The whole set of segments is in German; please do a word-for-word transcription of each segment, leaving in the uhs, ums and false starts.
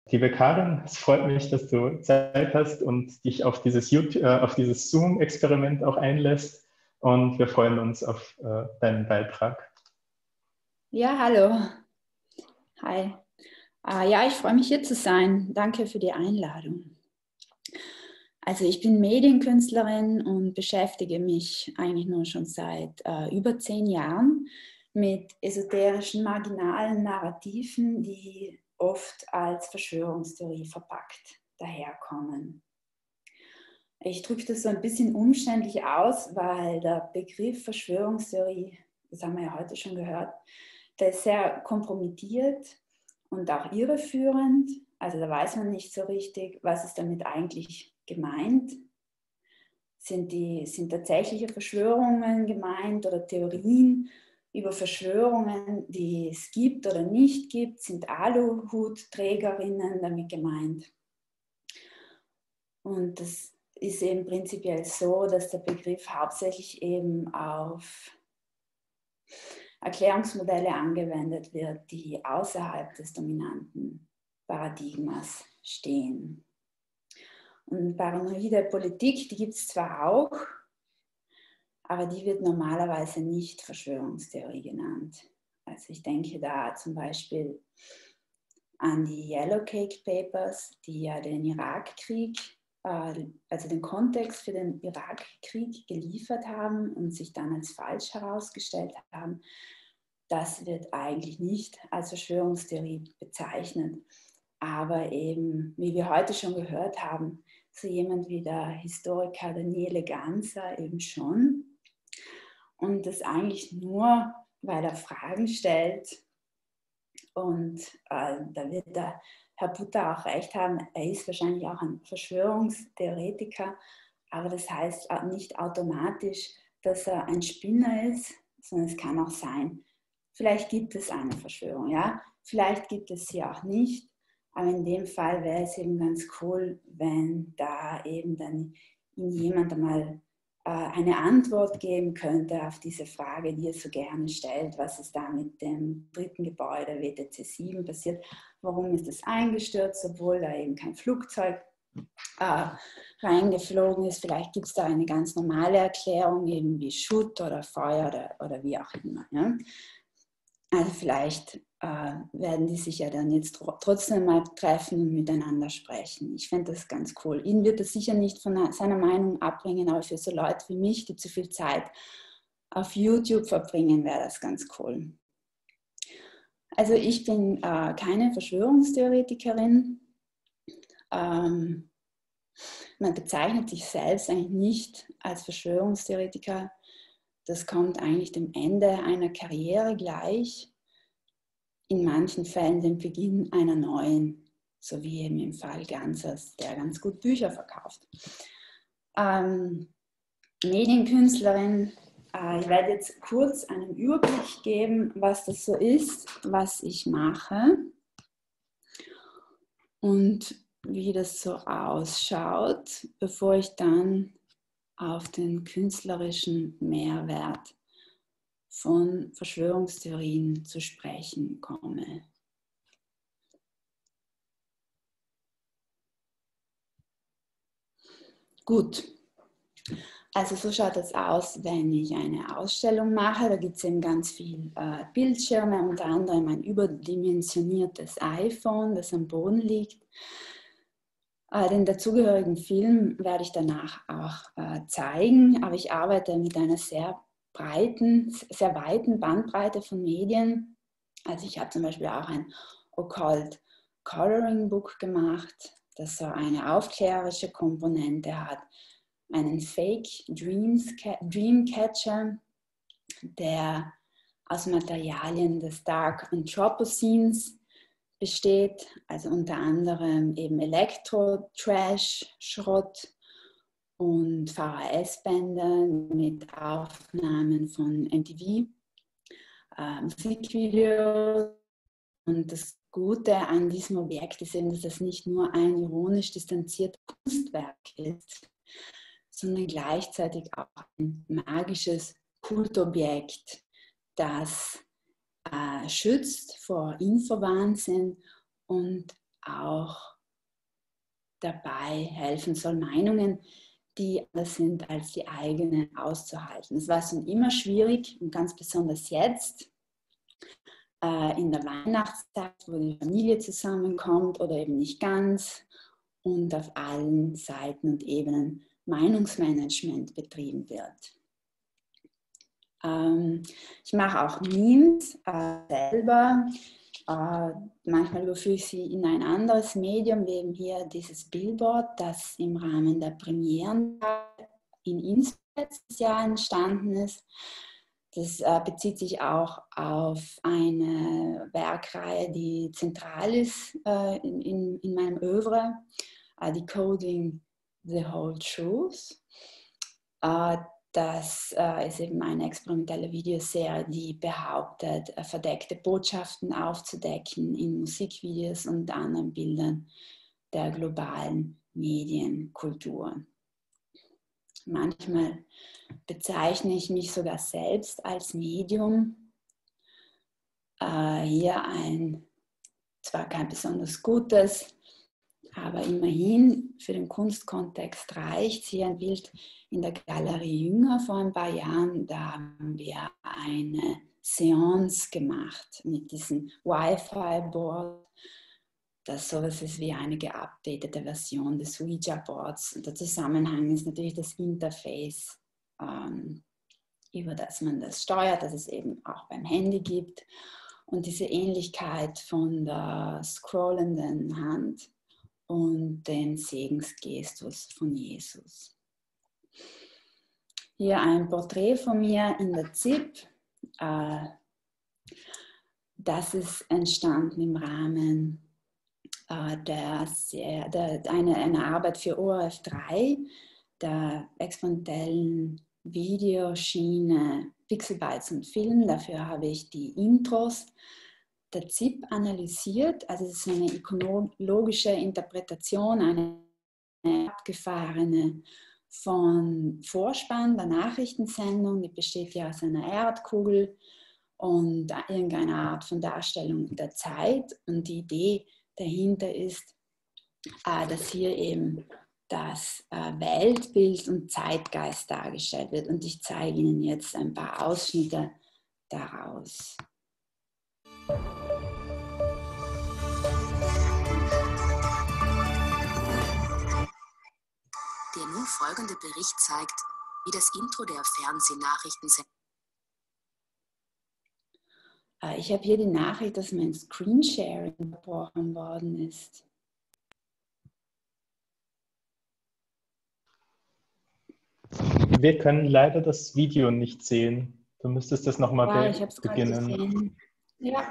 Liebe Karin, es freut mich, dass du Zeit hast und dich auf dieses, YouTube, äh, auf dieses Zoom-Experiment auch einlässt. Und wir freuen uns auf äh, deinen Beitrag. Ja, hallo. Hi. Äh, ja, ich freue mich, hier zu sein. Danke für die Einladung. Also ich bin Medienkünstlerin und beschäftige mich eigentlich nur schon seit äh, über zehn Jahren mit esoterischen, marginalen Narrativen, die oft als Verschwörungstheorie verpackt daherkommen. Ich drücke das so ein bisschen umständlich aus, weil der Begriff Verschwörungstheorie, das haben wir ja heute schon gehört, der ist sehr kompromittiert und auch irreführend. Also da weiß man nicht so richtig, was ist damit eigentlich gemeint. Sind, die, sind tatsächliche Verschwörungen gemeint oder Theorien über Verschwörungen, die es gibt oder nicht gibt? Sind Aluhutträgerinnen damit gemeint? Und das ist eben prinzipiell so, dass der Begriff hauptsächlich eben auf Erklärungsmodelle angewendet wird, die außerhalb des dominanten Paradigmas stehen. Und paranoide Politik, die gibt es zwar auch, aber die wird normalerweise nicht Verschwörungstheorie genannt. Also ich denke da zum Beispiel an die Yellow Cake Papers, die ja den Irakkrieg, also den Kontext für den Irakkrieg geliefert haben und sich dann als falsch herausgestellt haben. Das wird eigentlich nicht als Verschwörungstheorie bezeichnet. Aber eben, wie wir heute schon gehört haben, so jemand wie der Historiker Daniele Ganser eben schon. Und das eigentlich nur, weil er Fragen stellt. Und äh, da wird der Herr Butter auch recht haben, er ist wahrscheinlich auch ein Verschwörungstheoretiker, aber das heißt nicht automatisch, dass er ein Spinner ist, sondern es kann auch sein, vielleicht gibt es eine Verschwörung, ja, vielleicht gibt es sie auch nicht, aber in dem Fall wäre es eben ganz cool, wenn da eben dann jemand einmal eine Antwort geben könnte auf diese Frage, die er so gerne stellt, was ist da mit dem dritten Gebäude W T C sieben passiert, warum ist das eingestürzt, obwohl da eben kein Flugzeug äh, reingeflogen ist, vielleicht gibt es da eine ganz normale Erklärung, eben wie Schutt oder Feuer oder, oder wie auch immer. Ja? Also vielleicht äh, werden die sich ja dann jetzt trotzdem mal treffen und miteinander sprechen. Ich fände das ganz cool. Ihn wird das sicher nicht von seiner Meinung abbringen, aber für so Leute wie mich, die zu viel Zeit auf YouTube verbringen, wäre das ganz cool. Also ich bin äh, keine Verschwörungstheoretikerin. Ähm, man bezeichnet sich selbst eigentlich nicht als Verschwörungstheoretiker. Das kommt eigentlich dem Ende einer Karriere gleich. In manchen Fällen den Beginn einer neuen, so wie eben im Fall Gansers, der ganz gut Bücher verkauft. Ähm, Medienkünstlerin, äh, ich werde jetzt kurz einen Überblick geben, was das so ist, was ich mache und wie das so ausschaut, bevor ich dann auf den künstlerischen Mehrwert von Verschwörungstheorien zu sprechen komme. Gut, also so schaut es aus, wenn ich eine Ausstellung mache. Da gibt es eben ganz viele äh, Bildschirme, unter anderem ein überdimensioniertes iPhone, das am Boden liegt. Äh, den dazugehörigen Film werde ich danach auch äh, zeigen, aber ich arbeite mit einer sehr breiten, sehr weiten Bandbreite von Medien. Also ich habe zum Beispiel auch ein Occult Coloring Book gemacht, das so eine aufklärerische Komponente hat, einen Fake Dreams, Dreamcatcher, der aus Materialien des Dark Anthropocenes besteht, also unter anderem eben Elektro-Trash, Schrott und V H S-Bänder mit Aufnahmen von M T V, äh, Musikvideos. Und das Gute an diesem Objekt ist eben, dass es nicht nur ein ironisch distanziertes Kunstwerk ist, sondern gleichzeitig auch ein magisches Kultobjekt, das äh, schützt vor Infowahnsinn und auch dabei helfen soll, Meinungen, die anders sind als die eigene, auszuhalten. Das war schon immer schwierig und ganz besonders jetzt äh, in der Weihnachtszeit, wo die Familie zusammenkommt oder eben nicht ganz und auf allen Seiten und Ebenen Meinungsmanagement betrieben wird. Ähm, ich mache auch Memes äh, selber. Uh, manchmal überführe ich sie in ein anderes Medium, wie eben hier dieses Billboard, das im Rahmen der Premieren in Innsbruck letztes Jahr entstanden ist. Das uh, bezieht sich auch auf eine Werkreihe, die zentral ist uh, in, in, in meinem Oeuvre, uh, Decoding the Whole Truth. Uh, Das äh, ist eben eine experimentelle Videoserie, die behauptet, äh, verdeckte Botschaften aufzudecken in Musikvideos und anderen Bildern der globalen Medienkultur. Manchmal bezeichne ich mich sogar selbst als Medium. Äh, hier ein, zwar kein besonders gutes, aber immerhin für den Kunstkontext reicht hier ein Bild in der Galerie Jünger vor ein paar Jahren. Da haben wir eine Seance gemacht mit diesem Wi-Fi-Board, das sowas ist wie eine geupdatete Version des Ouija-Boards. Und der Zusammenhang ist natürlich das Interface, ähm, über das man das steuert, das es eben auch beim Handy gibt. Und diese Ähnlichkeit von der scrollenden Hand und den Segensgestus von Jesus. Hier ein Porträt von mir in der Z I P. Das ist entstanden im Rahmen der, der, einer, einer Arbeit für O R F drei, der experimentellen Videoschiene Pixelbytes und Film. Dafür habe ich die Intros der Z I P analysiert. Also es ist eine ikonologische Interpretation, eine abgefahrene von Vorspann der Nachrichtensendung. Die besteht ja aus einer Erdkugel und irgendeiner Art von Darstellung der Zeit. Und die Idee dahinter ist, dass hier eben das Weltbild und Zeitgeist dargestellt wird. Und ich zeige Ihnen jetzt ein paar Ausschnitte daraus. Der nun folgende Bericht zeigt, wie das Intro der Fernsehnachrichtensendung. Ich habe hier die Nachricht, dass mein Screensharing gebrochen worden ist. Wir können leider das Video nicht sehen. Du müsstest das nochmal ja, be ich habe es beginnen. gerade gesehen. Ja.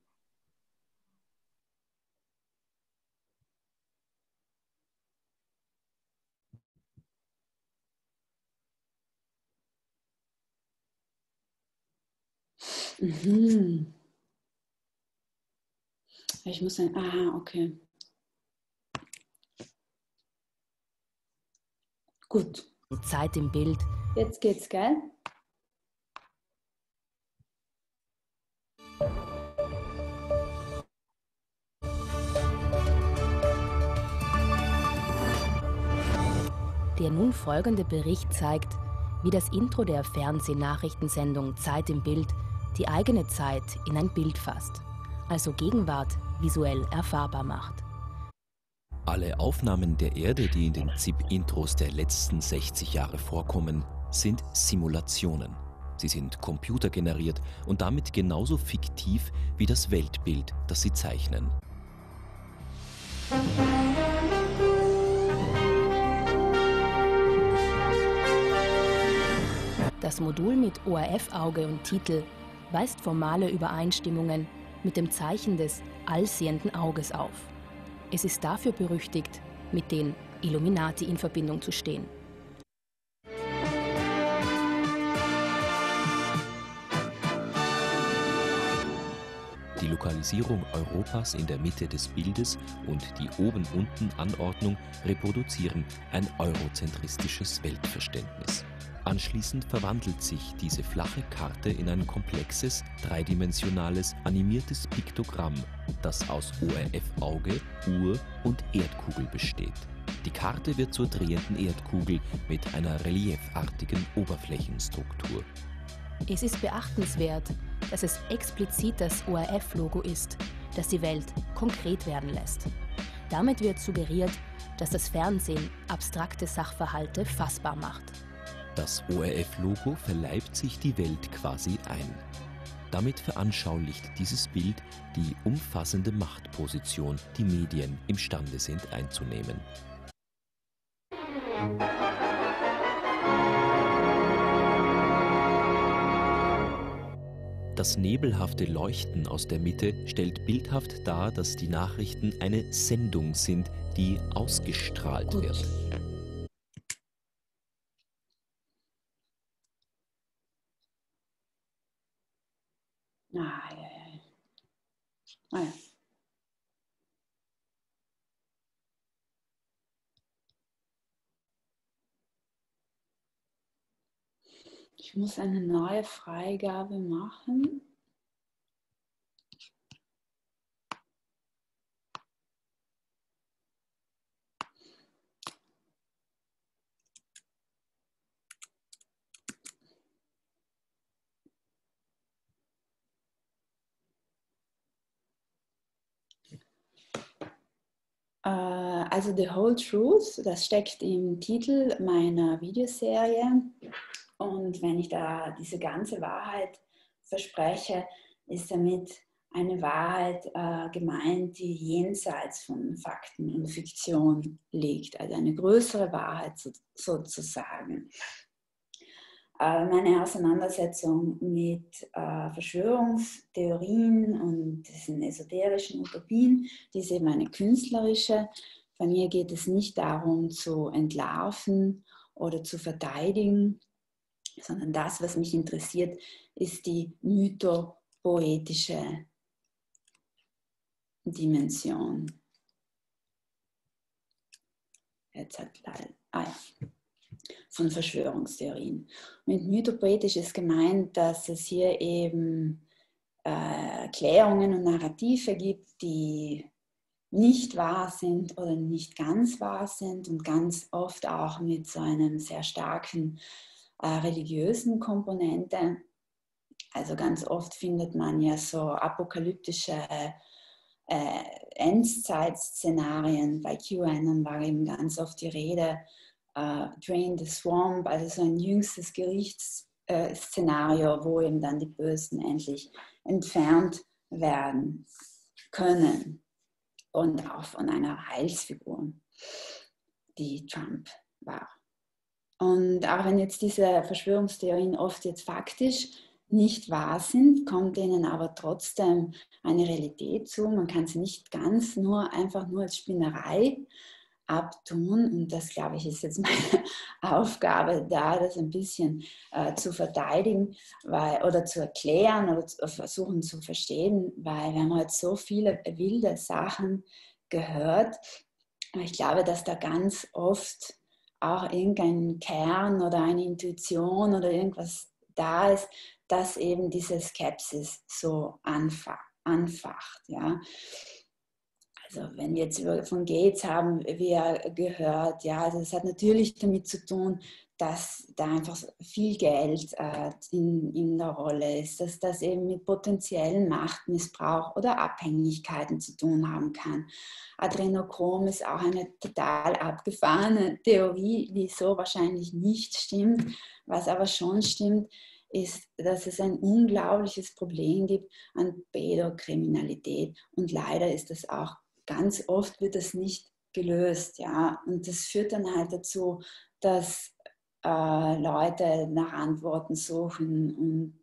Mhm. Ich muss dann, ah, okay. Gut. Zeit im Bild. Jetzt geht's, gell? Der nun folgende Bericht zeigt, wie das Intro der Fernsehnachrichtensendung Zeit im Bild die eigene Zeit in ein Bild fasst, also Gegenwart visuell erfahrbar macht. Alle Aufnahmen der Erde, die in den Z I P-Intros der letzten sechzig Jahre vorkommen, sind Simulationen. Sie sind computergeneriert und damit genauso fiktiv wie das Weltbild, das sie zeichnen. Das Modul mit O R F-Auge und Titel weist formale Übereinstimmungen mit dem Zeichen des allsehenden Auges auf. Es ist dafür berüchtigt, mit den Illuminati in Verbindung zu stehen. Die Lokalisierung Europas in der Mitte des Bildes und die Oben-Unten-Anordnung reproduzieren ein eurozentristisches Weltverständnis. Anschließend verwandelt sich diese flache Karte in ein komplexes, dreidimensionales, animiertes Piktogramm, das aus O R F-Auge, Uhr und Erdkugel besteht. Die Karte wird zur drehenden Erdkugel mit einer reliefartigen Oberflächenstruktur. Es ist beachtenswert, dass es explizit das O R F-Logo ist, das die Welt konkret werden lässt. Damit wird suggeriert, dass das Fernsehen abstrakte Sachverhalte fassbar macht. Das O R F-Logo verleibt sich die Welt quasi ein. Damit veranschaulicht dieses Bild die umfassende Machtposition, die Medien imstande sind einzunehmen. Das nebelhafte Leuchten aus der Mitte stellt bildhaft dar, dass die Nachrichten eine Sendung sind, die ausgestrahlt Gut. wird. Ah, ja, ja. Ah, ja. Ich muss eine neue Freigabe machen. Also The Whole Truth, das steckt im Titel meiner Videoserie. Und wenn ich da diese ganze Wahrheit verspreche, ist damit eine Wahrheit äh, gemeint, die jenseits von Fakten und Fiktion liegt. Also eine größere Wahrheit so, sozusagen. Äh, meine Auseinandersetzung mit äh, Verschwörungstheorien und diesen esoterischen Utopien, die ist eben eine künstlerische. Bei mir geht es nicht darum, zu entlarven oder zu verteidigen, sondern das, was mich interessiert, ist die mythopoetische Dimension. Jetzt hat ah ja, von Verschwörungstheorien. Mit mythopoetisch ist gemeint, dass es hier eben äh, Erklärungen und Narrative gibt, die nicht wahr sind oder nicht ganz wahr sind und ganz oft auch mit so einem sehr starken äh, religiösen Komponente. Also ganz oft findet man ja so apokalyptische äh, Endzeitszenarien. Bei QAnon war eben ganz oft die Rede, äh, Drain the Swamp, also so ein jüngstes Gerichtsszenario, äh, wo eben dann die Bösen endlich entfernt werden können. Und auch von einer Heilsfigur, die Trump war. Und auch wenn jetzt diese Verschwörungstheorien oft jetzt faktisch nicht wahr sind, kommt ihnen aber trotzdem eine Realität zu. Man kann sie nicht ganz nur einfach nur als Spinnerei abtun. Und das, glaube ich, ist jetzt meine Aufgabe, da das ein bisschen äh, zu verteidigen weil, oder zu erklären oder zu, versuchen zu verstehen, weil wir haben heute so viele wilde Sachen gehört. Ich glaube, dass da ganz oft auch irgendein Kern oder eine Intuition oder irgendwas da ist, das eben diese Skepsis so anfacht. anfacht ja. Also wenn wir jetzt über, von Gates haben wir gehört, ja, also das hat natürlich damit zu tun, dass da einfach viel Geld äh, in, in der Rolle ist, dass das eben mit potenziellen Machtmissbrauch oder Abhängigkeiten zu tun haben kann. Adrenochrom ist auch eine total abgefahrene Theorie, die so wahrscheinlich nicht stimmt. Was aber schon stimmt, ist, dass es ein unglaubliches Problem gibt an Pädokriminalität und leider ist das auch ganz oft wird das nicht gelöst, ja, und das führt dann halt dazu, dass äh, Leute nach Antworten suchen und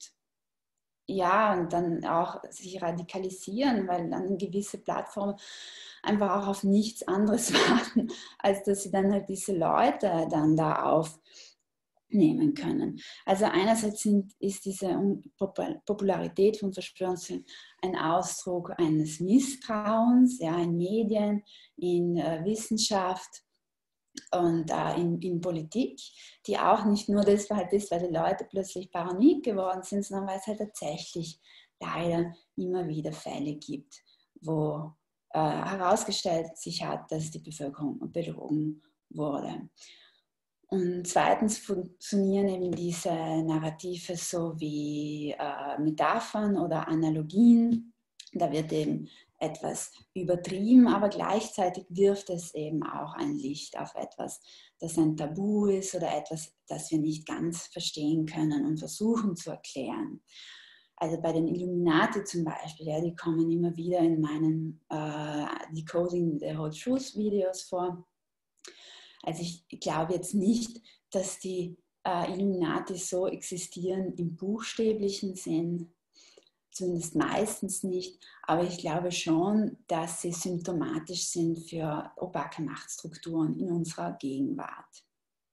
ja, und dann auch sich radikalisieren, weil dann gewisse Plattformen einfach auch auf nichts anderes warten, als dass sie dann halt diese Leute dann da aufnehmen können. Also einerseits sind, ist diese Popularität von Verschwörungstheorien ein Ausdruck eines Misstrauens, ja, in Medien, in äh, Wissenschaft und äh, in, in Politik, die auch nicht nur deshalb ist, weil die Leute plötzlich paranoid geworden sind, sondern weil es halt tatsächlich leider immer wieder Fälle gibt, wo äh, herausgestellt sich hat, dass die Bevölkerung belogen wurde. Und zweitens funktionieren eben diese Narrative so wie äh, Metaphern oder Analogien. Da wird eben etwas übertrieben, aber gleichzeitig wirft es eben auch ein Licht auf etwas, das ein Tabu ist oder etwas, das wir nicht ganz verstehen können und versuchen zu erklären. Also bei den Illuminati zum Beispiel, ja, die kommen immer wieder in meinen äh, Decoding the Whole Truth Videos vor. Also ich glaube jetzt nicht, dass die äh, Illuminati so existieren im buchstäblichen Sinn, zumindest meistens nicht, aber ich glaube schon, dass sie symptomatisch sind für opake Machtstrukturen in unserer Gegenwart.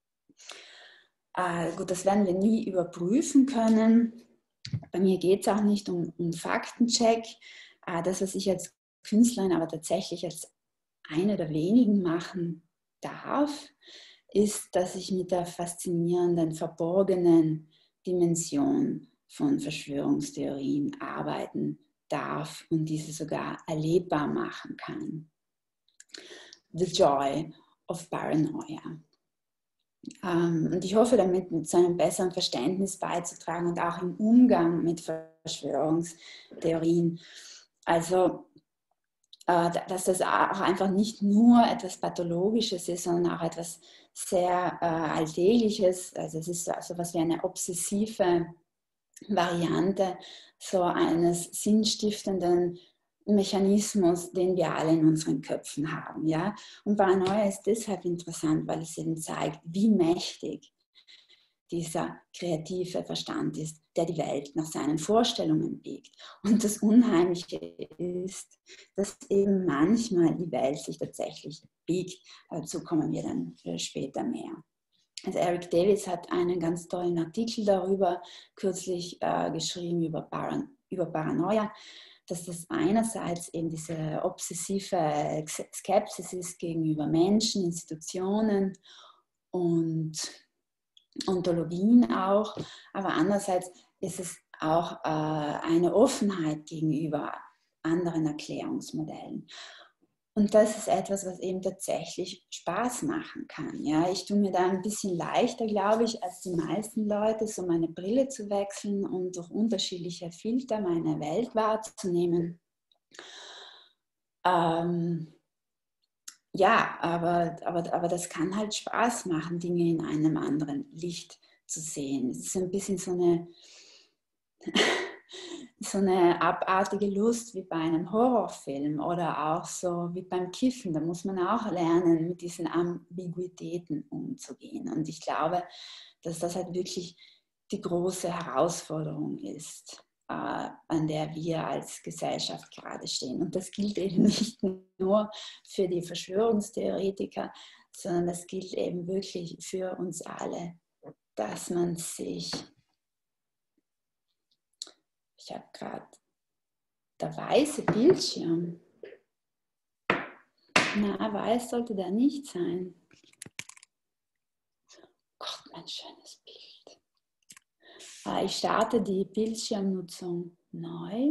Äh, gut, das werden wir nie überprüfen können. Bei mir geht es auch nicht um, um Faktencheck. Äh, das, was ich als Künstlerin aber tatsächlich als eine der wenigen machen darf, ist, dass ich mit der faszinierenden, verborgenen Dimension von Verschwörungstheorien arbeiten darf und diese sogar erlebbar machen kann. The Joy of Paranoia. Ähm, und ich hoffe damit zu einem besseren Verständnis beizutragen und auch im Umgang mit Verschwörungstheorien. Also dass das auch einfach nicht nur etwas Pathologisches ist, sondern auch etwas sehr äh, Alltägliches. Also es ist so etwas wie eine obsessive Variante so eines sinnstiftenden Mechanismus, den wir alle in unseren Köpfen haben. Ja? Und Paranoia ist deshalb interessant, weil es eben zeigt, wie mächtig dieser kreative Verstand ist, der die Welt nach seinen Vorstellungen biegt. Und das Unheimliche ist, dass eben manchmal die Welt sich tatsächlich biegt. Dazu kommen wir dann später mehr. Also Eric Davis hat einen ganz tollen Artikel darüber kürzlich äh, geschrieben über, Paran- über Paranoia, dass das einerseits eben diese obsessive Skepsis ist gegenüber Menschen, Institutionen und Ontologien auch, aber andererseits ist es auch äh, eine Offenheit gegenüber anderen Erklärungsmodellen. Und das ist etwas, was eben tatsächlich Spaß machen kann. Ja? Ich tue mir da ein bisschen leichter, glaube ich, als die meisten Leute, so meine Brille zu wechseln und durch unterschiedliche Filter meine Welt wahrzunehmen. Ähm, Ja, aber, aber, aber das kann halt Spaß machen, Dinge in einem anderen Licht zu sehen. Es ist ein bisschen so eine, so eine abartige Lust wie bei einem Horrorfilm oder auch so wie beim Kiffen. Da muss man auch lernen, mit diesen Ambiguitäten umzugehen. Und ich glaube, dass das halt wirklich die große Herausforderung ist, an der wir als Gesellschaft gerade stehen. Und das gilt eben nicht nur für die Verschwörungstheoretiker, sondern das gilt eben wirklich für uns alle, dass man sich, ich habe gerade der weiße Bildschirm, na, weiß sollte der nicht sein. Gott, mein schönes Bild. Ich starte die Bildschirmnutzung neu.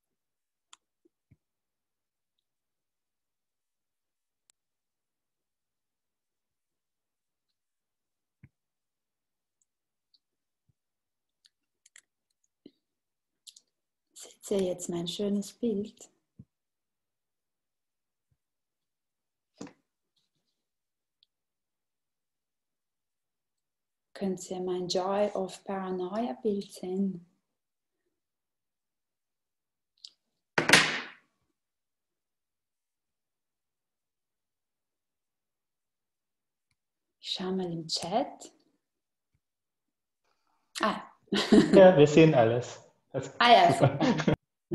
Seht ihr jetzt mein schönes Bild? Könnt ihr mein Joy of Paranoia Bild sehen? Ich schaue mal im Chat. Ah. Ja, wir sehen alles. Das ah ja, super.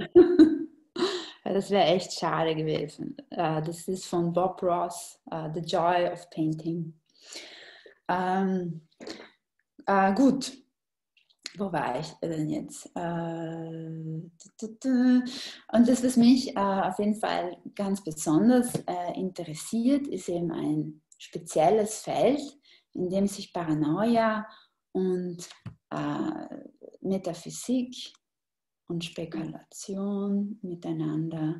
Das wäre echt schade gewesen. Uh, das ist von Bob Ross, uh, The Joy of Painting. Um, uh, gut, wo war ich denn jetzt? Uh, und das, was mich uh, auf jeden Fall ganz besonders uh, interessiert, ist eben ein spezielles Feld, in dem sich Paranoia und äh, Metaphysik und Spekulation miteinander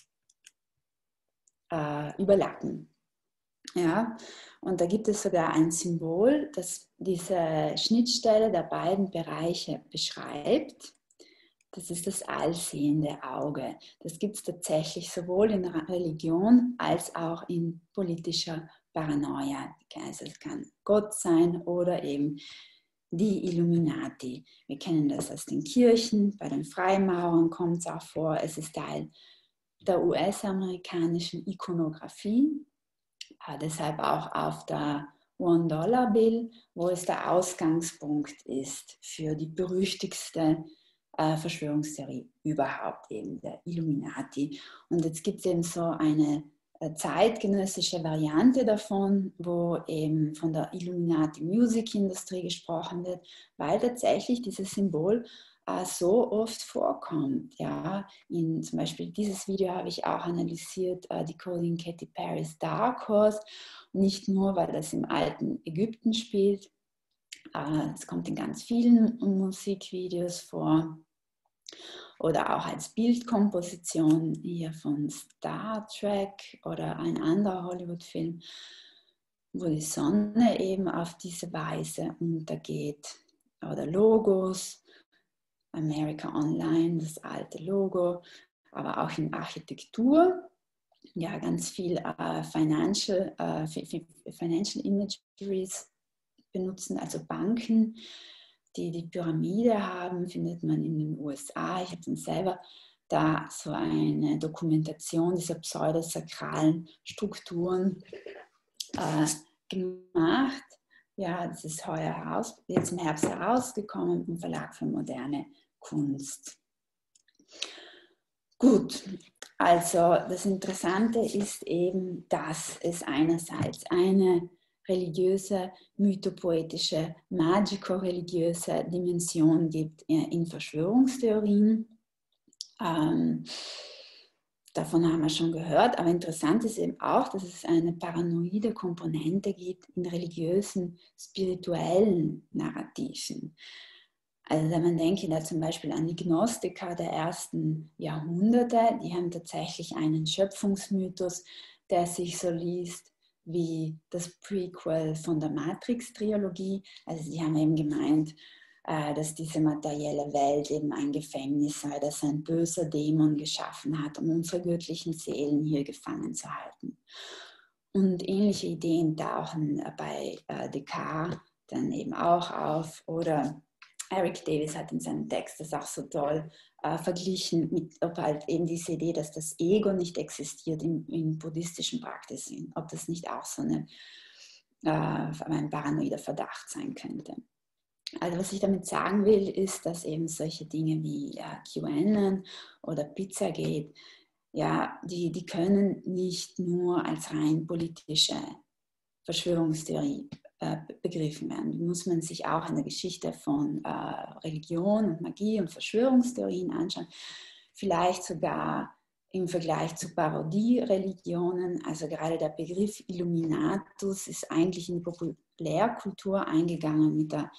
äh, überlappen. Ja, und da gibt es sogar ein Symbol, das diese Schnittstelle der beiden Bereiche beschreibt. Das ist das allsehende Auge. Das gibt es tatsächlich sowohl in Religion als auch in politischer Paranoia. Also es kann Gott sein oder eben die Illuminati. Wir kennen das aus den Kirchen, bei den Freimaurern kommt es auch vor. Es ist Teil der U S-amerikanischen Ikonografie. Äh, deshalb auch auf der One-Dollar-Bill, wo es der Ausgangspunkt ist für die berüchtigste äh, Verschwörungstheorie überhaupt, eben der Illuminati. Und jetzt gibt es eben so eine äh, zeitgenössische Variante davon, wo eben von der Illuminati-Music-Industrie gesprochen wird, weil tatsächlich dieses Symbol äh, so oft vorkommt. Ja? In, zum Beispiel dieses Video habe ich auch analysiert, äh, Decoding Katy Perry's Dark Horse. Nicht nur, weil das im alten Ägypten spielt, äh, es kommt in ganz vielen Musikvideos vor. Oder auch als Bildkomposition hier von Star Trek oder ein anderer Hollywood-Film, wo die Sonne eben auf diese Weise untergeht. Oder Logos, America Online, das alte Logo, aber auch in Architektur. Ja, ganz viel äh, Financial, äh, Financial Imageries benutzen, also Banken, die die Pyramide haben, findet man in den U S A. Ich habe dann selber da so eine Dokumentation dieser pseudosakralen Strukturen äh, gemacht. Ja, das ist heuer heraus, jetzt im Herbst herausgekommen im Verlag für moderne Kunst. Gut, also das Interessante ist eben, dass es einerseits eine religiöse, mythopoetische, magico-religiöse Dimension gibt in Verschwörungstheorien. Ähm, davon haben wir schon gehört, aber interessant ist eben auch, dass es eine paranoide Komponente gibt in religiösen, spirituellen Narrativen. Also wenn man denkt da zum Beispiel an die Gnostiker der ersten Jahrhunderte, die haben tatsächlich einen Schöpfungsmythos, der sich so liest wie das Prequel von der Matrix-Trilogie. Also die haben eben gemeint, äh, dass diese materielle Welt eben ein Gefängnis sei, das ein böser Dämon geschaffen hat, um unsere göttlichen Seelen hier gefangen zu halten. Und ähnliche Ideen tauchen bei äh, Descartes dann eben auch auf. Oder Eric Davis hat in seinem Text das auch so toll äh, verglichen mit, ob halt eben diese Idee, dass das Ego nicht existiert in, in buddhistischen Praktiken, ob das nicht auch so eine, äh, ein paranoider Verdacht sein könnte. Also was ich damit sagen will, ist, dass eben solche Dinge wie äh, QAnon oder Pizzagate, ja, die, die können nicht nur als rein politische Verschwörungstheorie begriffen werden. Die muss man sich auch in der Geschichte von äh, Religion und Magie und Verschwörungstheorien anschauen. Vielleicht sogar im Vergleich zu Parodie-Religionen. Also gerade der Begriff Illuminatus ist eigentlich in die Populärkultur eingegangen mit der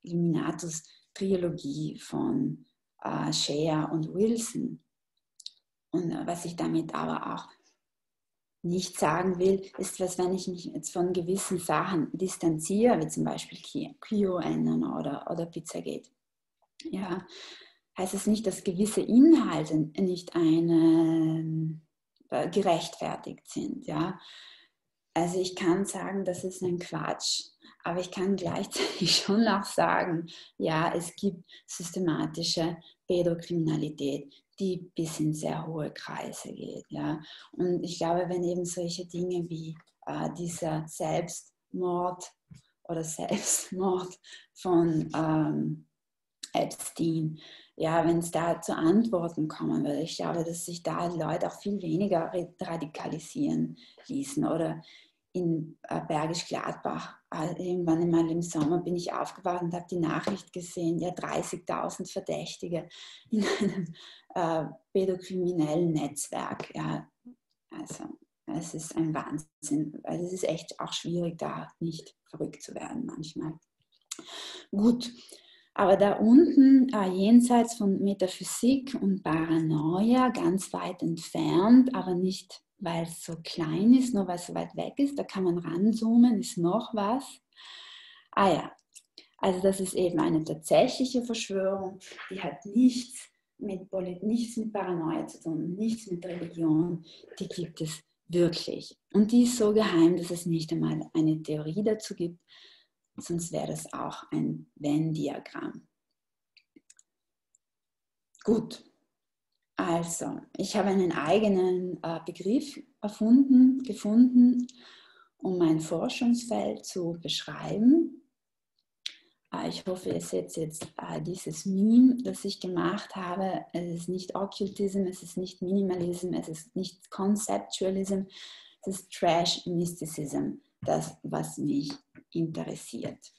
Illuminatus-Trilogie von äh, Shea und Wilson. Und äh, was ich damit aber auch nicht sagen will, ist, was, wenn ich mich jetzt von gewissen Sachen distanziere, wie zum Beispiel QAnon oder, oder Pizzagate, ja, heißt es nicht, dass gewisse Inhalte nicht eine, äh, gerechtfertigt sind. Ja? Also ich kann sagen, das ist ein Quatsch, aber ich kann gleichzeitig schon auch sagen, ja, es gibt systematische Pädokriminalität, die bis in sehr hohe Kreise geht. Ja. Und ich glaube, wenn eben solche Dinge wie äh, dieser Selbstmord oder Selbstmord von ähm, Epstein, ja, wenn es da zu Antworten kommen würde, ich glaube, dass sich da die Leute auch viel weniger radikalisieren ließen. Oder in äh, Bergisch Gladbach, äh, irgendwann einmal im Sommer bin ich aufgewacht und habe die Nachricht gesehen, ja, dreißigtausend Verdächtige in einem äh, pädokriminellen Netzwerk. Ja, also Es ist ein Wahnsinn, weil es ist echt auch schwierig, da nicht verrückt zu werden manchmal. Gut, aber da unten, äh, jenseits von Metaphysik und Paranoia, ganz weit entfernt, aber nicht, weil es so klein ist, nur weil es so weit weg ist, da kann man ranzoomen, ist noch was. Ah ja, also das ist eben eine tatsächliche Verschwörung, die hat nichts mit Polit- nichts mit Paranoia zu tun, nichts mit Religion, die gibt es wirklich. Und die ist so geheim, dass es nicht einmal eine Theorie dazu gibt, sonst wäre das auch ein Venn-Diagramm. Gut, also ich habe einen eigenen äh, Begriff erfunden, gefunden, um mein Forschungsfeld zu beschreiben. Äh, ich hoffe, ihr seht jetzt äh, dieses Meme, das ich gemacht habe. Es ist nicht Occultism, es ist nicht Minimalism, es ist nicht Conceptualism, es ist Trash Mysticism, das, was mich interessiert.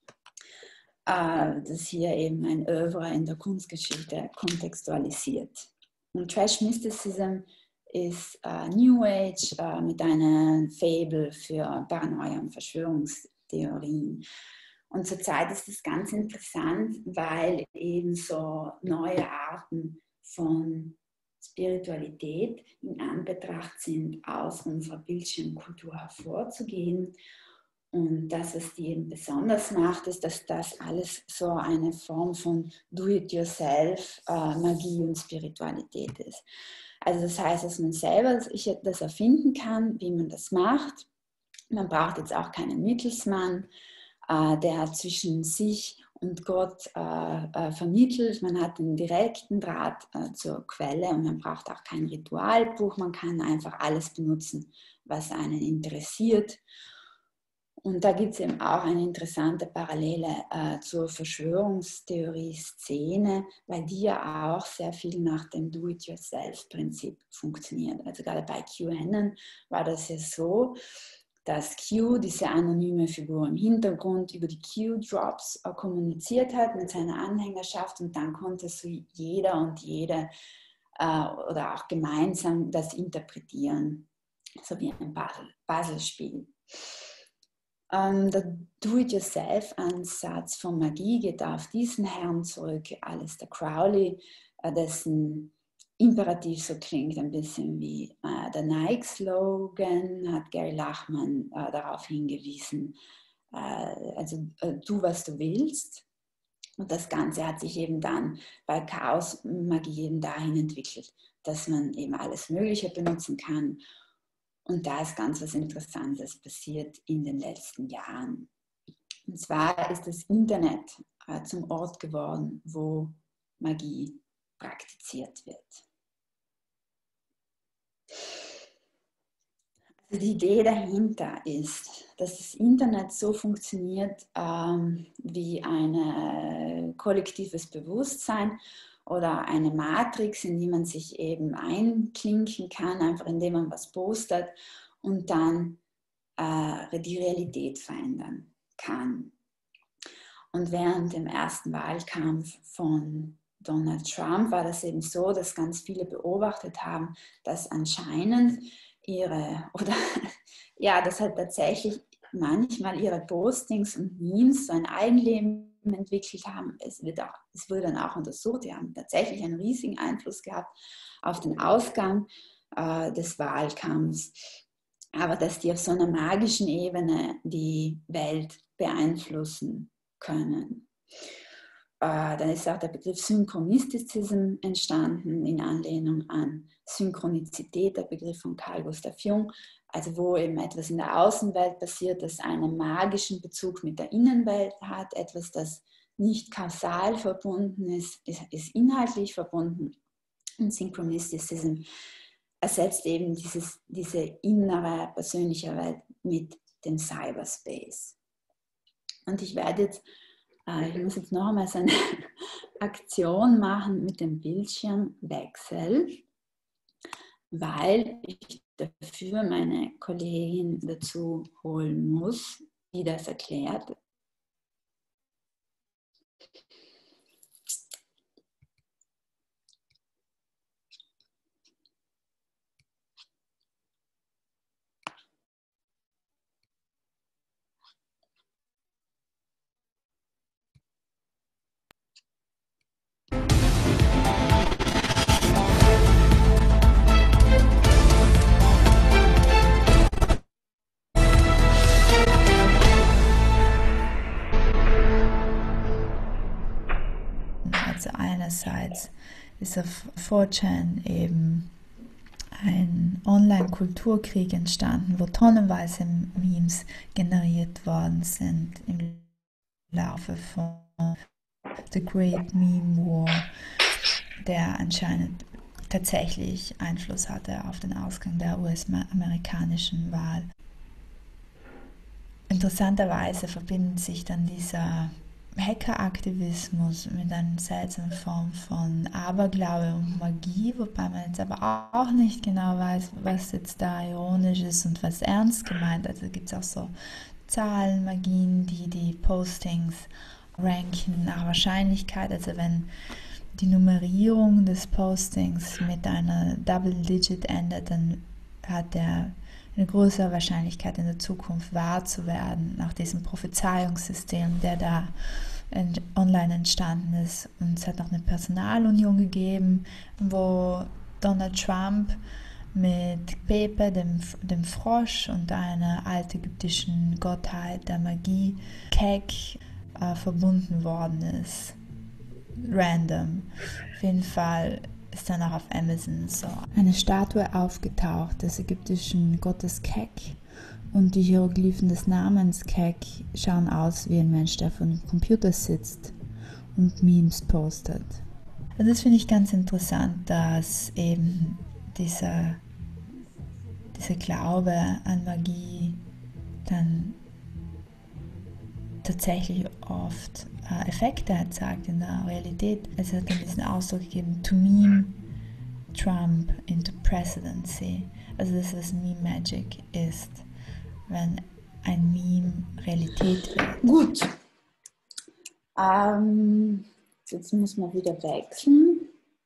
Das hier eben ein Oeuvre in der Kunstgeschichte kontextualisiert. Und Trash Mysticism ist uh, New Age uh, mit einer Faible für Paranoia und Verschwörungstheorien. Und zurzeit ist das ganz interessant, weil eben so neue Arten von Spiritualität in Anbetracht sind, aus unserer Bildschirmkultur hervorzugehen. Und das, was die eben besonders macht, ist, dass das alles so eine Form von Do-it-yourself, äh, Magie und Spiritualität ist. Also das heißt, dass man selber das erfinden kann, wie man das macht. Man braucht jetzt auch keinen Mittelsmann, äh, der zwischen sich und Gott äh, äh, vermittelt. Man hat einen direkten Draht äh, zur Quelle und man braucht auch kein Ritualbuch. Man kann einfach alles benutzen, was einen interessiert. Und da gibt es eben auch eine interessante Parallele äh, zur Verschwörungstheorie-Szene, weil die ja auch sehr viel nach dem Do-it-yourself-Prinzip funktioniert. Also gerade bei QAnon war das ja so, dass Q, diese anonyme Figur im Hintergrund, über die Q-Drops äh, kommuniziert hat mit seiner Anhängerschaft und dann konnte so jeder und jede äh, oder auch gemeinsam das interpretieren, so wie ein Puzzlespiel. Um, der Do-it-yourself-Ansatz von Magie geht auf diesen Herrn zurück, Aleister Crowley, dessen Imperativ so klingt, ein bisschen wie äh, der Nike-Slogan, hat Gary Lachman äh, darauf hingewiesen, äh, also äh, tu, was du willst. Und das Ganze hat sich eben dann bei Chaos-Magie eben dahin entwickelt, dass man eben alles Mögliche benutzen kann. Und da ist ganz was Interessantes passiert in den letzten Jahren. Und zwar ist das Internet äh, zum Ort geworden, wo Magie praktiziert wird. Also die Idee dahinter ist, dass das Internet so funktioniert ähm, wie ein äh, kollektives Bewusstsein oder eine Matrix, in die man sich eben einklinken kann, einfach indem man was postet und dann äh, die Realität verändern kann. Und während dem ersten Wahlkampf von Donald Trump war das eben so, dass ganz viele beobachtet haben, dass anscheinend ihre, oder ja, dass halt tatsächlich manchmal ihre Postings und Memes so ein Eigenleben entwickelt haben. Es, wird auch, es wurde dann auch untersucht, die haben tatsächlich einen riesigen Einfluss gehabt auf den Ausgang äh, des Wahlkampfs. Aber dass die auf so einer magischen Ebene die Welt beeinflussen können. Äh, dann ist auch der Begriff Synchronistizism entstanden in Anlehnung an Synchronizität, der Begriff von Carl Gustav Jung, also wo eben etwas in der Außenwelt passiert, das einen magischen Bezug mit der Innenwelt hat, etwas, das nicht kausal verbunden ist, ist, ist inhaltlich verbunden. Und Synchronizism ersetzt eben dieses, diese innere persönliche Welt mit dem Cyberspace. Und ich werde jetzt, äh, ich muss jetzt noch einmal so eine Aktion machen mit dem Bildschirmwechsel, weil ich dafür meine Kollegin dazu holen muss, die das erklärt. ist auf four chan eben ein Online-Kulturkrieg entstanden, wo tonnenweise Memes generiert worden sind im Laufe von The Great Meme War, der anscheinend tatsächlich Einfluss hatte auf den Ausgang der U S-amerikanischen Wahl. Interessanterweise verbindet sich dann dieser Hackeraktivismus mit einer seltsamen Form von Aberglaube und Magie, wobei man jetzt aber auch nicht genau weiß, was jetzt da ironisch ist und was ernst gemeint. Also gibt es auch so Zahlenmagien, die die Postings ranken nach Wahrscheinlichkeit. Also wenn die Nummerierung des Postings mit einer Double Digit endet, dann hat der eine größere Wahrscheinlichkeit in der Zukunft wahr zu werden, nach diesem Prophezeiungssystem, der da in, online entstanden ist. Und es hat auch eine Personalunion gegeben, wo Donald Trump mit Pepe, dem, dem Frosch, und einer altägyptischen Gottheit der Magie, Kek, äh, verbunden worden ist. Random. Auf jeden Fall ist dann auch auf Amazon so eine Statue aufgetaucht des ägyptischen Gottes Kek, und die Hieroglyphen des Namens Kek schauen aus wie ein Mensch, der vor dem Computer sitzt und Memes postet. Also das finde ich ganz interessant, dass eben dieser, dieser Glaube an Magie dann tatsächlich oft äh, Effekte erzeugt in der Realität. Es hat dann diesen Ausdruck gegeben, to meme Trump into presidency. Also das, was Meme Magic ist, wenn ein Meme Realität wird. Gut. Ähm, jetzt müssen wir wieder wechseln.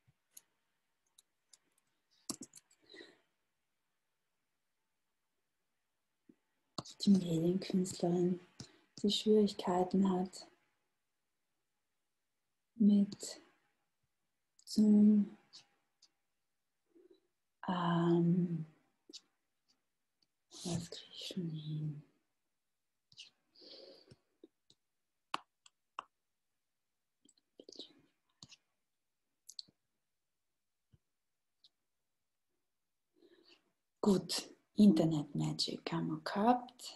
Die Medienkünstlerin, die Schwierigkeiten hat mit Zoom. Ähm, das kriege ich schon hin. Gut, Internet Magic haben wir gehabt.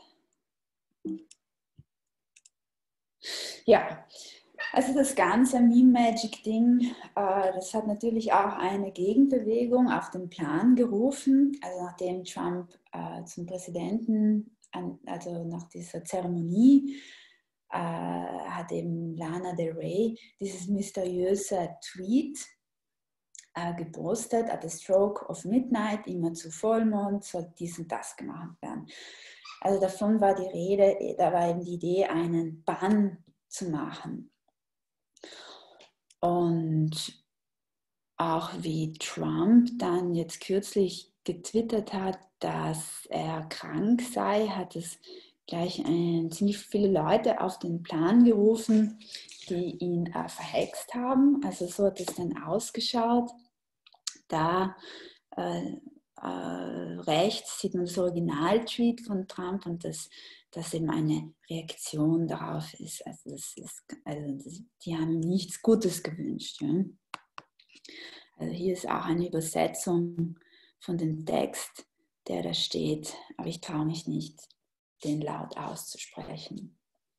Ja, also das ganze Meme Magic Ding, äh, das hat natürlich auch eine Gegenbewegung auf den Plan gerufen. Also nachdem Trump äh, zum Präsidenten, an, also nach dieser Zeremonie, äh, hat eben Lana Del Rey dieses mysteriöse Tweet äh, gepostet: at the stroke of midnight, immer zu Vollmond, soll dies und das gemacht werden. Also davon war die Rede, da war eben die Idee, einen Bann zu machen. Und auch wie Trump dann jetzt kürzlich getwittert hat, dass er krank sei, hat es gleich ein, ziemlich viele Leute auf den Plan gerufen, die ihn äh, verhext haben. Also so hat es dann ausgeschaut. Da äh, äh, rechts sieht man das Original-Tweet von Trump und das, das eben eine Reaktion darauf ist. Also, das ist, also das, die haben ihm nichts Gutes gewünscht. Ja? Also hier ist auch eine Übersetzung von dem Text, der da steht, aber ich traue mich nicht, den laut auszusprechen.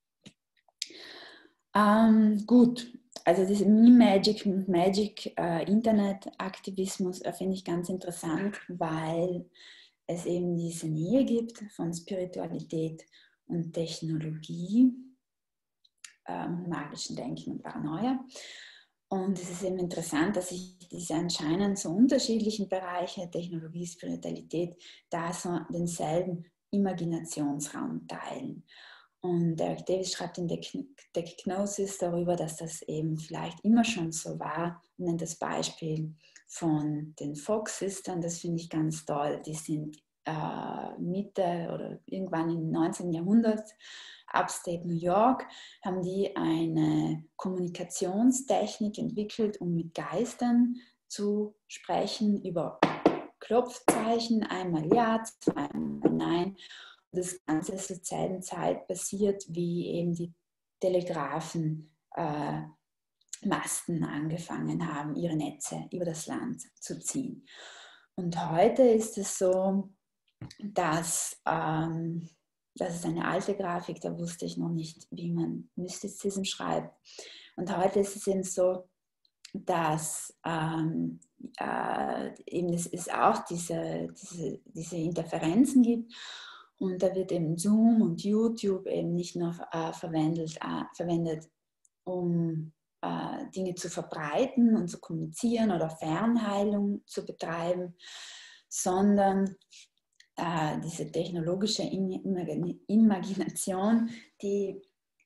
Ähm, gut, also diese Meme Magic und Magic äh, Internet-Aktivismus äh, finde ich ganz interessant, weil es eben diese Nähe gibt von Spiritualität und Technologie, äh, magischen Denken und Paranoia. Und es ist eben interessant, dass sich diese anscheinend so unterschiedlichen Bereiche, Technologie, Spiritualität, da so denselben Imaginationsraum teilen. Und Eric Davis schreibt in The Gnosis darüber, dass das eben vielleicht immer schon so war, und nennt das Beispiel von den Fox-Sistern. Das finde ich ganz toll. Die sind äh, Mitte oder irgendwann im neunzehnten Jahrhundert, Upstate New York, haben die eine Kommunikationstechnik entwickelt, um mit Geistern zu sprechen über Klopfzeichen, einmal ja, zweimal nein. Das Ganze ist zur selben Zeit passiert, wie eben die Telegraphen äh, Masten angefangen haben, ihre Netze über das Land zu ziehen. Und heute ist es so, dass, ähm, das ist eine alte Grafik, da wusste ich noch nicht, wie man Mystizismus schreibt. Und heute ist es eben so, dass ähm, äh, eben es, es auch diese, diese, diese Interferenzen gibt. Und da wird eben Zoom und YouTube eben nicht nur äh, verwendet, äh, verwendet, um äh, Dinge zu verbreiten und zu kommunizieren oder Fernheilung zu betreiben, sondern äh, diese technologische Imagination, die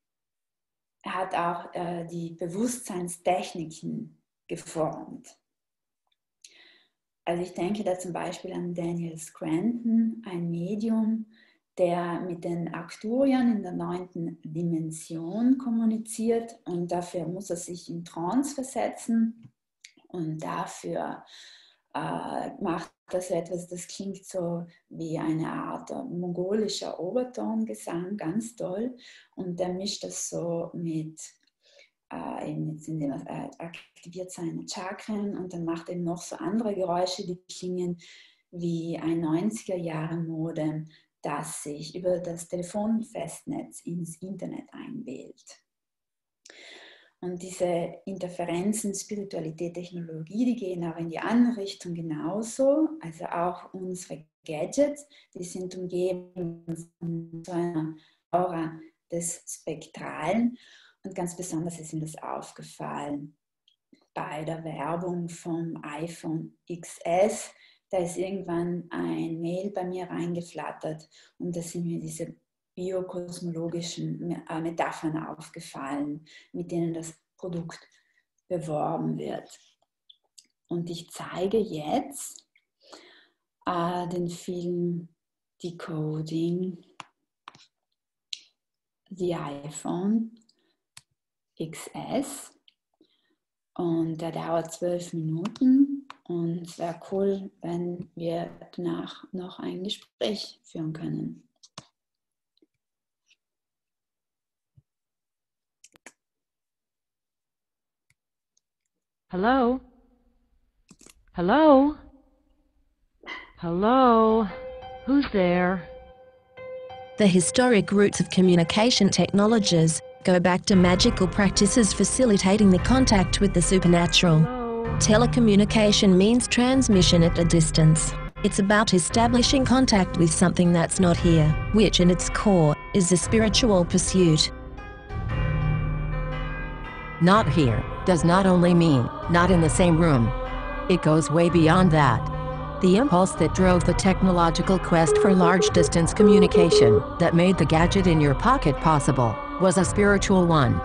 hat auch äh, die Bewusstseinstechniken geformt. Also ich denke da zum Beispiel an Daniel Scranton, ein Medium, der mit den Arcturiern in der neunten Dimension kommuniziert, und dafür muss er sich in Trance versetzen, und dafür äh, macht er so etwas, das klingt so wie eine Art mongolischer Obertongesang, ganz toll, und er mischt das so mit Äh, indem er äh, aktiviert seine Chakren, und dann macht er noch so andere Geräusche, die klingen wie ein neunziger-Jahre-Modem, das sich über das Telefonfestnetz ins Internet einwählt. Und diese Interferenzen, Spiritualität, Technologie, die gehen auch in die andere Richtung genauso. Also auch unsere Gadgets, die sind umgeben von so einer Aura des Spektralen. Und ganz besonders ist mir das aufgefallen bei der Werbung vom iPhone X S. Da ist irgendwann ein Mail bei mir reingeflattert, und da sind mir diese biokosmologischen Metaphern aufgefallen, mit denen das Produkt beworben wird. Und ich zeige jetzt äh, den Film Decoding the iPhone X S, und der dauert zwölf Minuten, und es wäre cool, wenn wir danach noch ein Gespräch führen können. Hello? Hello? Hello? Who's there? The historic roots of communication technologies go back to magical practices facilitating the contact with the supernatural. Hello? Telecommunication means transmission at a distance. It's about establishing contact with something that's not here, which in its core is a spiritual pursuit. Not here does not only mean not in the same room. It goes way beyond that. The impulse that drove the technological quest for large-distance communication that made the gadget in your pocket possible was a spiritual one.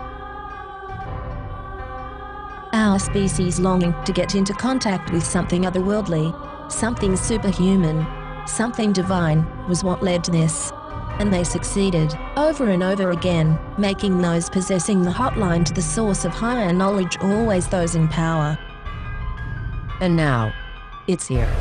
Our species' longing to get into contact with something otherworldly, something superhuman, something divine, was what led to this. And they succeeded, over and over again, making those possessing the hotline to the source of higher knowledge always those in power. And now, it's here.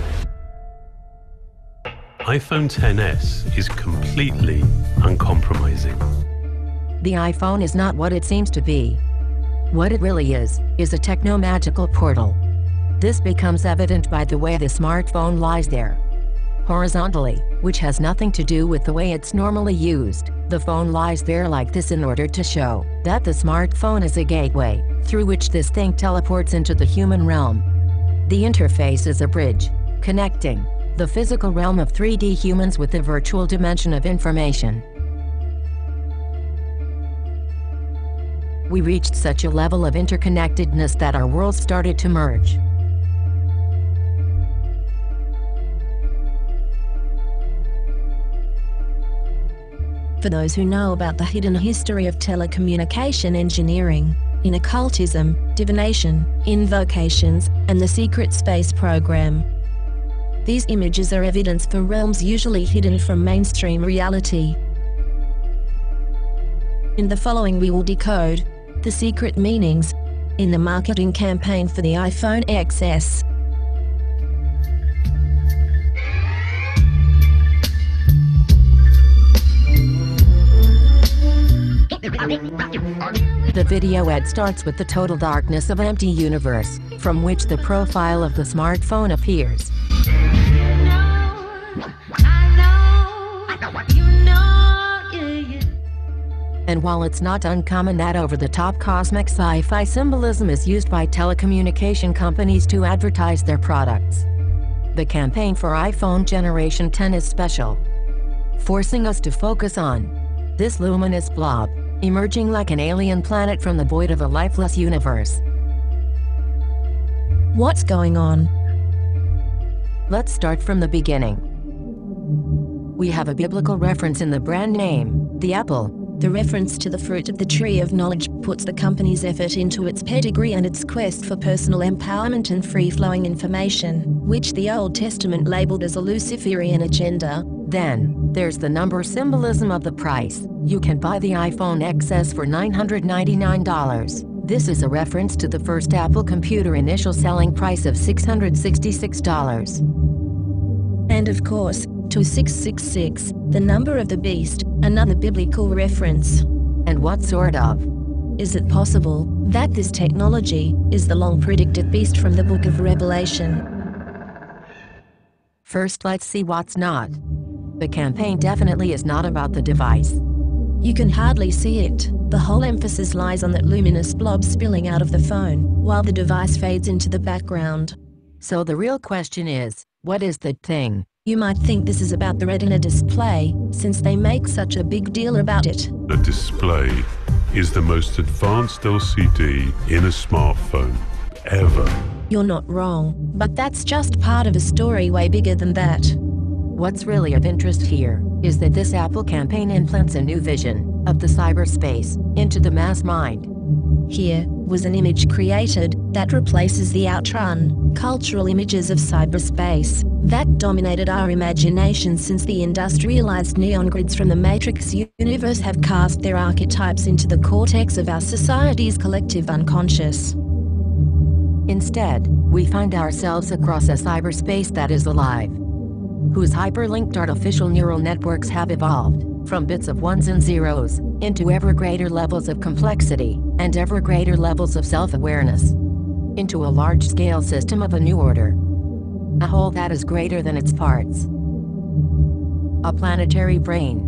iPhone X S is completely uncompromising. The iPhone is not what it seems to be. What it really is, is a techno-magical portal. This becomes evident by the way the smartphone lies there. Horizontally, which has nothing to do with the way it's normally used. The phone lies there like this in order to show that the smartphone is a gateway through which this thing teleports into the human realm. The interface is a bridge connecting the physical realm of three D humans with the virtual dimension of information. We reached such a level of interconnectedness that our worlds started to merge. For those who know about the hidden history of telecommunication engineering, in occultism, divination, invocations, and the secret space program, these images are evidence for realms usually hidden from mainstream reality. In the following we will decode the secret meanings in the marketing campaign for the iPhone X S. The video ad starts with the total darkness of an empty universe, from which the profile of the smartphone appears. And while it's not uncommon that over-the-top cosmic sci-fi symbolism is used by telecommunication companies to advertise their products, the campaign for iPhone Generation ten is special, forcing us to focus on this luminous blob, emerging like an alien planet from the void of a lifeless universe. What's going on? Let's start from the beginning. We have a biblical reference in the brand name, the apple. The reference to the fruit of the tree of knowledge puts the company's effort into its pedigree and its quest for personal empowerment and free-flowing information, which the Old Testament labeled as a Luciferian agenda. Then, there's the number symbolism of the price. You can buy the iPhone X S for nine hundred ninety-nine dollars. This is a reference to the first Apple computer initial selling price of six hundred sixty-six dollars. And of course, to six six six, the number of the beast, another biblical reference. And what sort of? Is it possible that this technology is the long-predicted beast from the Book of Revelation? First, let's see what's not. The campaign definitely is not about the device. You can hardly see it. The whole emphasis lies on that luminous blob spilling out of the phone, while the device fades into the background. So the real question is, what is the thing? You might think this is about the Retina display, since they make such a big deal about it. The display is the most advanced L C D in a smartphone ever. You're not wrong, but that's just part of a story way bigger than that. What's really of interest here is that this Apple campaign implants a new vision of the cyberspace into the mass mind. Here was an image created that replaces the outrun, cultural images of cyberspace that dominated our imagination since the industrialized neon grids from the Matrix universe have cast their archetypes into the cortex of our society's collective unconscious. Instead, we find ourselves across a cyberspace that is alive, whose hyperlinked artificial neural networks have evolved from bits of ones and zeros into ever greater levels of complexity and ever greater levels of self-awareness, into a large-scale system of a new order, a whole that is greater than its parts, a planetary brain.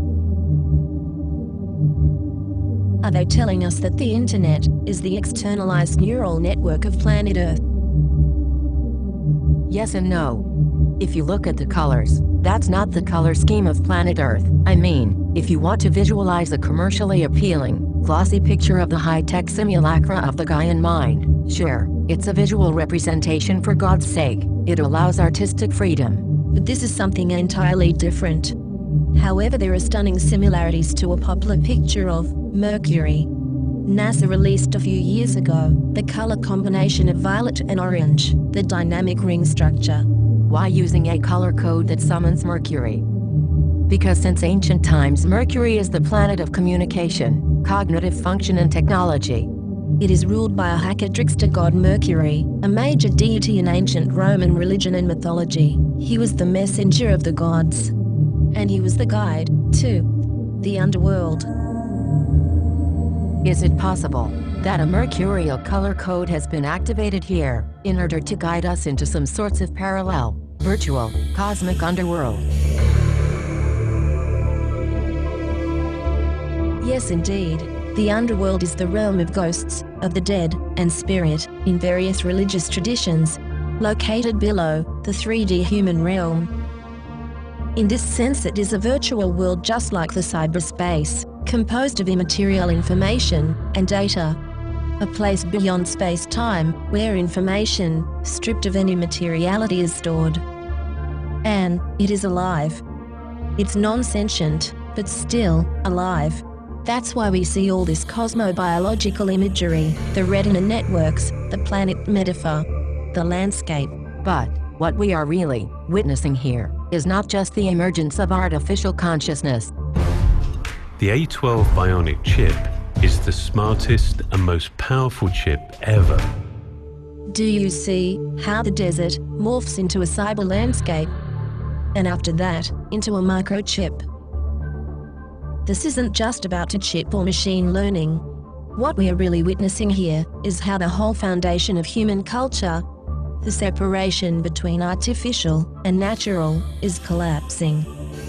Are they telling us that the internet is the externalized neural network of planet Earth? Yes and no. If you look at the colors, that's not the color scheme of planet Earth. I mean, if you want to visualize a commercially appealing, glossy picture of the high-tech simulacra of the Gaian mind, sure, it's a visual representation for God's sake. It allows artistic freedom. But this is something entirely different. However, there are stunning similarities to a popular picture of Mercury. NASA released a few years ago the color combination of violet and orange, the dynamic ring structure. Why using a color code that summons Mercury? Because since ancient times, Mercury is the planet of communication, cognitive function and technology. It is ruled by a hacker trickster god Mercury, a major deity in ancient Roman religion and mythology. He was the messenger of the gods. And he was the guide to the underworld. Is it possible that a mercurial color code has been activated here in order to guide us into some sorts of parallel, virtual, cosmic underworld? Yes, indeed. The underworld is the realm of ghosts, of the dead, and spirit, in various religious traditions, located below the three D human realm. In this sense, it is a virtual world just like the cyberspace, composed of immaterial information and data. A place beyond space-time, where information, stripped of any materiality, is stored. And it is alive. It's non-sentient, but still alive. That's why we see all this cosmobiological imagery, the retina networks, the planet metaphor, the landscape. But what we are really witnessing here is not just the emergence of artificial consciousness. The A twelve Bionic chip is the smartest and most powerful chip ever. Do you see how the desert morphs into a cyber landscape? And after that, into a microchip. This isn't just about a chip or machine learning. What we are really witnessing here is how the whole foundation of human culture, the separation between artificial and natural, is collapsing.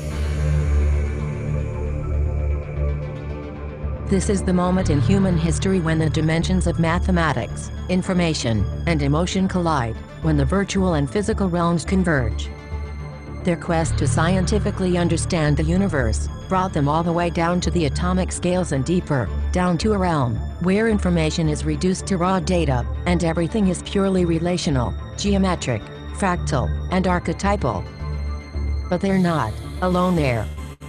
This is the moment in human history when the dimensions of mathematics, information, and emotion collide, when the virtual and physical realms converge. Their quest to scientifically understand the universe brought them all the way down to the atomic scales and deeper, down to a realm where information is reduced to raw data, and everything is purely relational, geometric, fractal, and archetypal. But they're not alone there.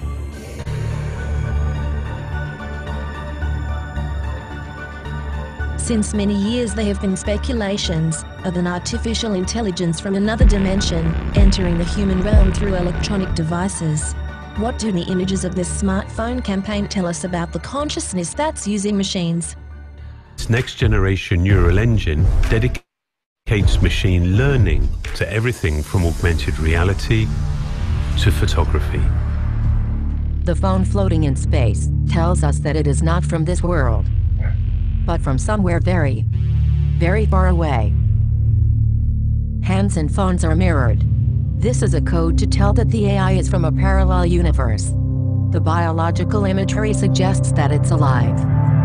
Since many years there have been speculations of an artificial intelligence from another dimension entering the human realm through electronic devices. What do the images of this smartphone campaign tell us about the consciousness that's using machines? This next-generation neural engine dedicates machine learning to everything from augmented reality to photography. The phone floating in space tells us that it is not from this world, but from somewhere very, very far away. Hands and phones are mirrored. This is a code to tell that the A I is from a parallel universe. The biological imagery suggests that it's alive.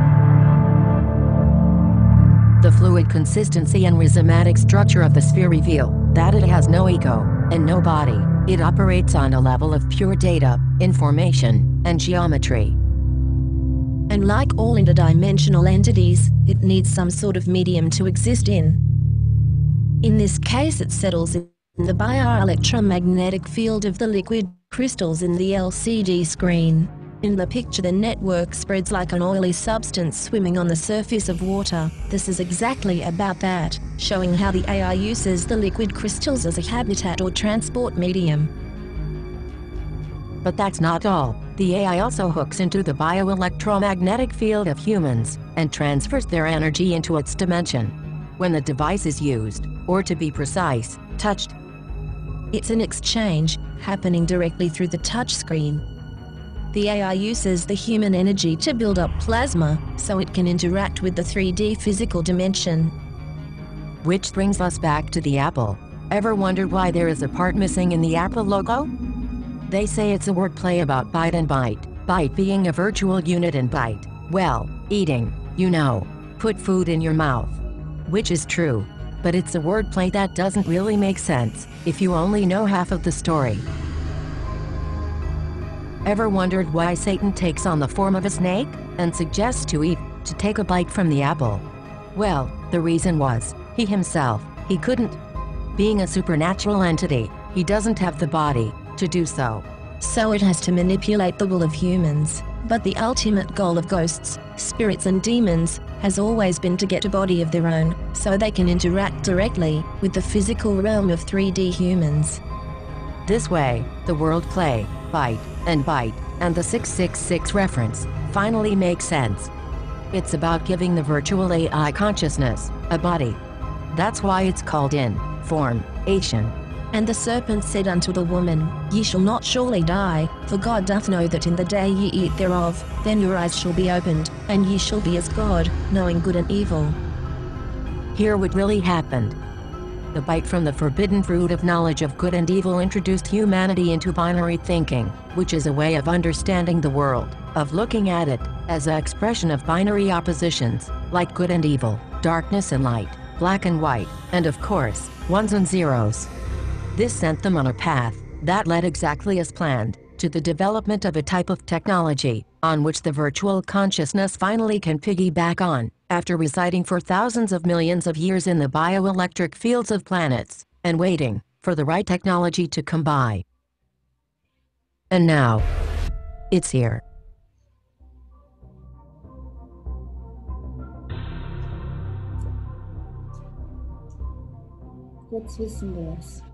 The fluid consistency and rhizomatic structure of the sphere reveal that it has no ego and no body. It operates on a level of pure data, information, and geometry. And like all interdimensional entities, it needs some sort of medium to exist in. In this case, it settles in the bioelectromagnetic field of the liquid crystals in the L C D screen. In the picture, the network spreads like an oily substance swimming on the surface of water. This is exactly about that, showing how the A I uses the liquid crystals as a habitat or transport medium. But that's not all. The A I also hooks into the bioelectromagnetic field of humans and transfers their energy into its dimension. When the device is used, or to be precise, touched, it's an exchange happening directly through the touchscreen. The A I uses the human energy to build up plasma so it can interact with the three D physical dimension. Which brings us back to the Apple. Ever wondered why there is a part missing in the Apple logo? They say it's a wordplay about bite and byte, byte being a virtual unit and byte, well, eating, you know, put food in your mouth. Which is true, but it's a wordplay that doesn't really make sense if you only know half of the story. Ever wondered why Satan takes on the form of a snake and suggests to Eve to take a bite from the apple? Well, the reason was, he himself, he couldn't. Being a supernatural entity, he doesn't have the body to do so. So it has to manipulate the will of humans. But the ultimate goal of ghosts, spirits and demons has always been to get a body of their own, so they can interact directly with the physical realm of three D humans. This way, the world play, bite, and bite, and the six six six reference finally makes sense. It's about giving the virtual A I consciousness a body. That's why it's called in-form-ation. And the serpent said unto the woman, Ye shall not surely die, for God doth know that in the day ye eat thereof, then your eyes shall be opened, and ye shall be as God, knowing good and evil. Hear what really happened. The bite from the forbidden fruit of knowledge of good and evil introduced humanity into binary thinking, which is a way of understanding the world, of looking at it as an expression of binary oppositions, like good and evil, darkness and light, black and white, and of course, ones and zeros. This sent them on a path that led exactly as planned to the development of a type of technology on which the virtual consciousness finally can piggyback on, after residing for thousands of millions of years in the bioelectric fields of planets, and waiting for the right technology to come by. And now, it's here. Jetzt wissen wir es.